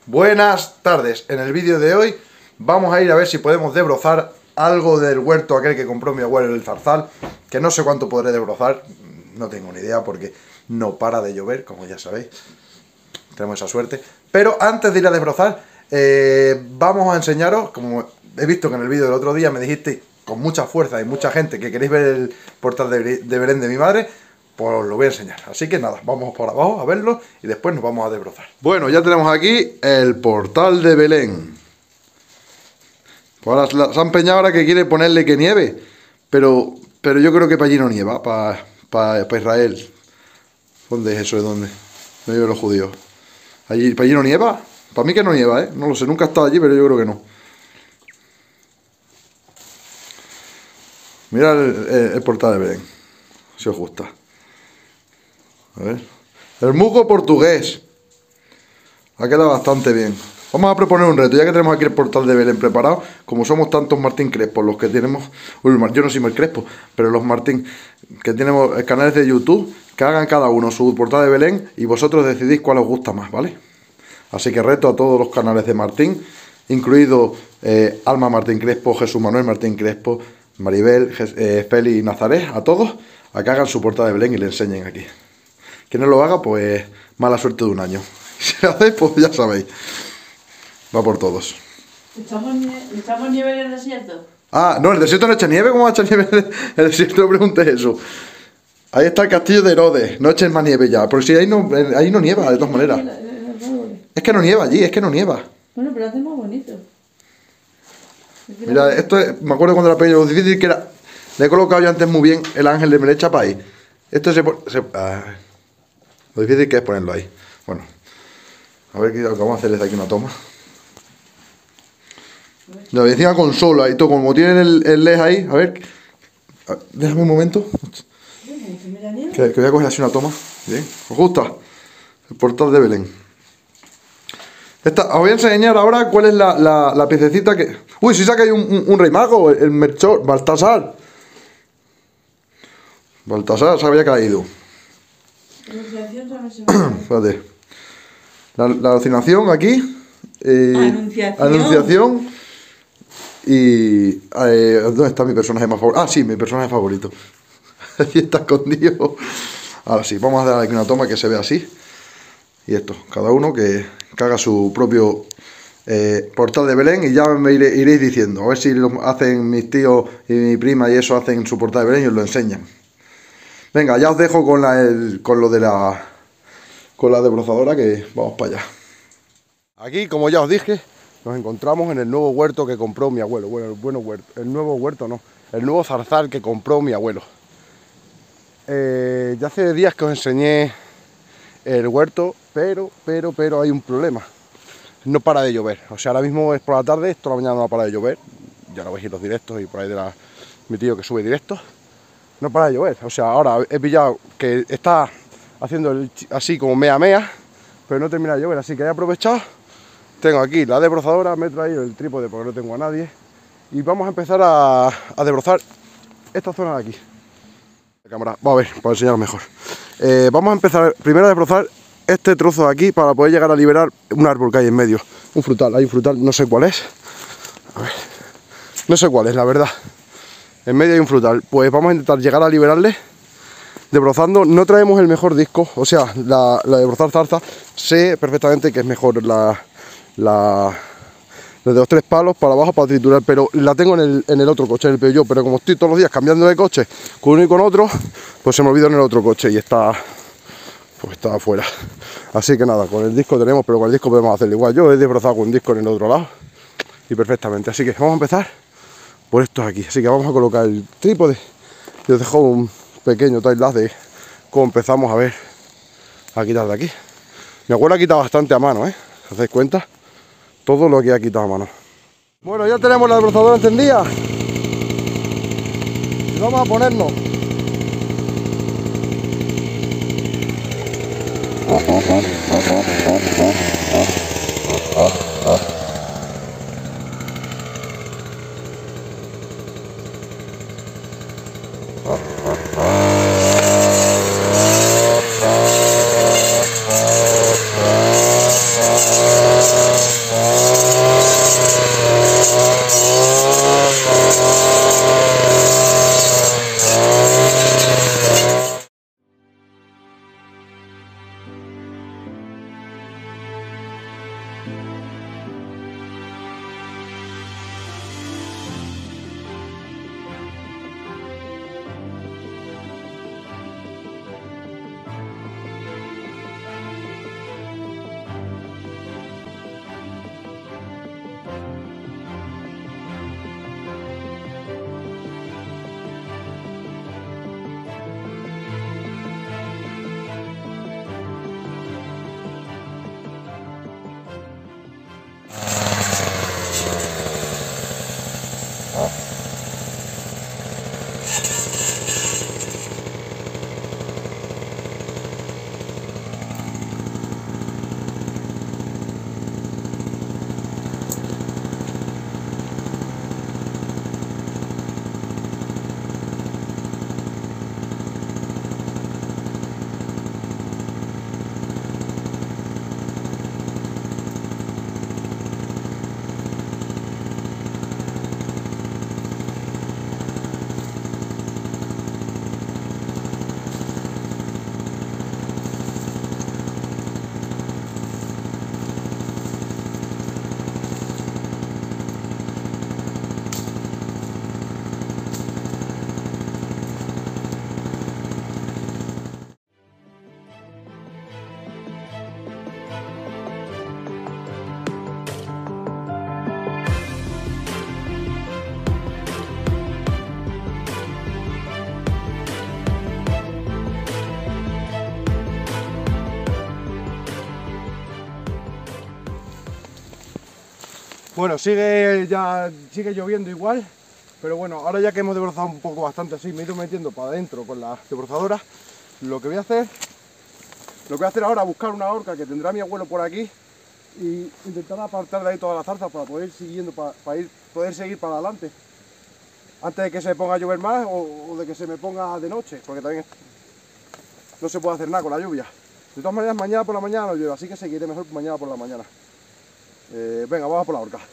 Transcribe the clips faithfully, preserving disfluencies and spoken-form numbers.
Buenas tardes. En el vídeo de hoy vamos a ir a ver si podemos desbrozar algo del huerto aquel que compró mi abuelo, el zarzal, que no sé cuánto podré desbrozar, no tengo ni idea porque no para de llover, como ya sabéis, tenemos esa suerte. Pero antes de ir a desbrozar, eh, vamos a enseñaros, como he visto que en el vídeo del otro día me dijisteis con mucha fuerza y mucha gente que queréis ver el portal de, de Belén de mi madre, pues os lo voy a enseñar. Así que nada, vamos por abajo a verlo y después nos vamos a desbrozar. Bueno, ya tenemos aquí el portal de Belén. Pues ahora se han empeñado ahora que quiere ponerle que nieve, pero, pero yo creo que para allí no nieva, para, para, para Israel. ¿Dónde es eso? ¿De dónde? No viven los judíos. Allí, ¿para allí no nieva? Para mí que no nieva, ¿eh? No lo sé, nunca he estado allí, pero yo creo que no. Mirad el, el, el portal de Belén, si os gusta. A ver. El musgo portugués. Ha quedado bastante bien. Vamos a proponer un reto, ya que tenemos aquí el portal de Belén preparado. Como somos tantos Martín Crespo, los que tenemos... Uy, yo no soy muy Crespo, pero los Martín que tenemos canales de YouTube, que hagan cada uno su portal de Belén y vosotros decidís cuál os gusta más, ¿vale? Así que reto a todos los canales de Martín, incluido eh, Alma Martín Crespo, Jesús Manuel Martín Crespo, Maribel, eh, Feli y Nazaret, a todos, a que hagan su portal de Belén y le enseñen aquí. Quien no lo haga, pues mala suerte de un año. Si lo hacéis, pues ya sabéis. Va por todos. ¿Echamos, ¿Echamos nieve en el desierto? Ah, no, el desierto no echa nieve. ¿Cómo va a echar nieve en el desierto? No preguntes eso. Ahí está el castillo de Herodes. No echen más nieve ya. Porque si ahí no, ahí no nieva, de todas maneras. Es que no nieva allí, es que no nieva. Bueno, pero hace más bonito. Mira, esto es, me acuerdo cuando era pequeño, lo difícil que era. Le he colocado yo antes muy bien el ángel de Melecha para ahí. Esto se pone. Se, ah, lo difícil que es ponerlo ahí. Bueno, a ver qué vamos a hacer desde aquí una toma. La encima con sola y todo, como tienen el, el L E D ahí, a ver, a, déjame un momento. Que, que voy a coger así una toma. Bien, ¿os gusta? El portal de Belén. Esta, os voy a enseñar ahora cuál es la, la, la piececita que... Uy, si saca ahí un, un, un rey mago, el Melchor, Baltasar. Baltasar se había caído. Espérate. La, la alucinación aquí. Eh, anunciación. Anunciación. Y... Eh, ¿dónde está mi personaje más favorito? Ah, sí, mi personaje favorito. Aquí está escondido. Ahora sí, vamos a dar aquí una toma que se vea así. Y esto, cada uno que, que haga su propio eh, portal de Belén y ya me iré, iréis diciendo. A ver si lo hacen mis tíos y mi prima y eso hacen su portal de Belén y os lo enseñan. Venga, ya os dejo con, la, el, con lo de la... con la desbrozadora que vamos para allá. Aquí, como ya os dije, nos encontramos en el nuevo huerto que compró mi abuelo. Bueno, el, bueno huerto, el nuevo huerto no, el nuevo zarzal que compró mi abuelo. Eh, ya hace días que os enseñé el huerto, pero, pero, pero hay un problema. No para de llover. O sea, ahora mismo es por la tarde, toda la mañana no va a parar de llover. Ya lo veis en los directos y por ahí de la, mi tío que sube directos. No para de llover. O sea, ahora he pillado que está haciendo el, así como mea mea, pero no termina de llover, así que he aprovechado. Tengo aquí la desbrozadora, me he traído el trípode porque no tengo a nadie. Y vamos a empezar a, a desbrozar esta zona de aquí. La cámara, vamos a ver, para enseñaros mejor. Eh, vamos a empezar primero a desbrozar este trozo de aquí para poder llegar a liberar un árbol que hay en medio. Un frutal, hay un frutal, no sé cuál es. A ver, no sé cuál es, la verdad. En medio hay un frutal. Pues vamos a intentar llegar a liberarle desbrozando. No traemos el mejor disco, o sea, la, la de desbrozar zarza. Sé perfectamente que es mejor la... la de los tres palos para abajo para triturar, pero la tengo en el, en el otro coche, en el Peugeot, pero como estoy todos los días cambiando de coche con uno y con otro, pues se me olvidó en el otro coche y está pues está afuera. Así que nada, con el disco tenemos, pero con el disco podemos hacerlo igual. Yo he desbrozado con un disco en el otro lado y perfectamente, así que vamos a empezar por estos aquí. Así que vamos a colocar el trípode y os dejo un pequeño timelapse de cómo empezamos a ver a quitar de aquí. Mi abuela ha quitado bastante a mano, ¿eh? ¿Os dais cuenta? Todo lo que ha quitado a mano. Bueno, ya tenemos la desbrozadora encendida. Y vamos a ponernos. Bueno, sigue ya sigue lloviendo igual, pero bueno, ahora ya que hemos desbrozado un poco bastante así, me he ido metiendo para adentro con la desbrozadora. Lo que voy a hacer, lo que voy a hacer ahora es buscar una horca que tendrá mi abuelo por aquí y intentar apartar de ahí todas las zarzas para poder ir siguiendo, para, para ir, poder seguir para adelante. Antes de que se ponga a llover más o, o de que se me ponga de noche, porque también no se puede hacer nada con la lluvia. De todas maneras, mañana por la mañana no llueve, así que seguiré mejor mañana por la mañana. Eh, venga, vamos por la horca.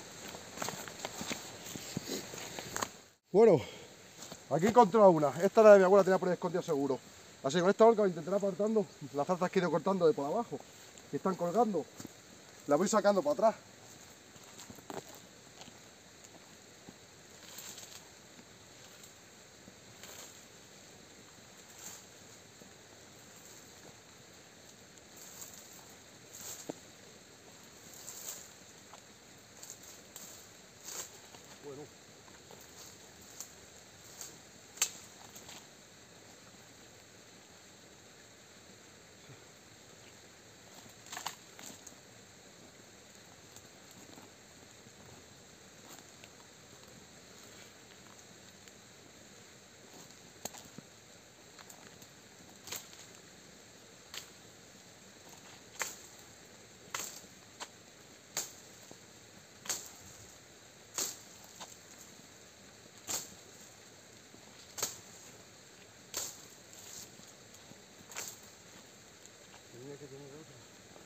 Bueno, aquí he encontrado una. Esta era de mi abuela, tenía por ahí escondida seguro. Así que con esta horca intentaré apartando las zarzas que he ido cortando de por abajo, que están colgando. Las voy sacando para atrás. Bueno. Tenía que tener otra.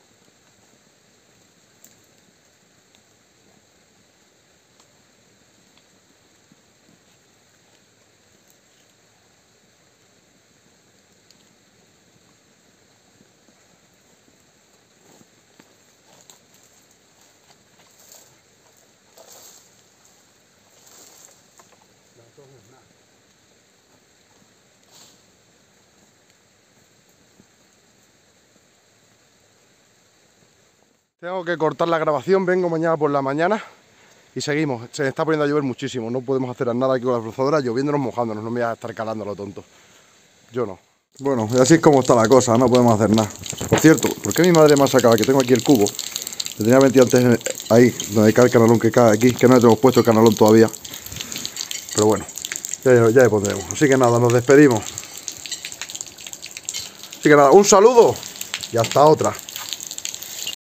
La toma es nada. Tengo que cortar la grabación, vengo mañana por la mañana y seguimos. Se está poniendo a llover muchísimo, no podemos hacer nada aquí con la desbrozadora, lloviéndonos, mojándonos, no me voy a estar calando a lo tonto. Yo no. Bueno, así es como está la cosa, no podemos hacer nada. Por cierto, ¿por qué mi madre me ha sacado? Que tengo aquí el cubo. Le tenía metido antes ahí, donde cae el canalón que cae aquí, que no le tenemos puesto el canalón todavía. Pero bueno, ya, ya le pondremos. Así que nada, nos despedimos. Así que nada, un saludo y hasta otra.